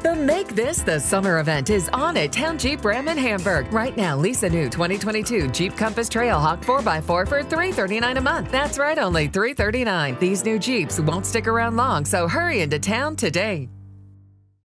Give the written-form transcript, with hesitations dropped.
The Make This the Summer event is on at Towne Jeep Ram in Hamburg. Right now, lease a new 2022 Jeep Compass Trailhawk 4x4 for $339 a month. That's right, only $339. These new Jeeps won't stick around long, so hurry into town today.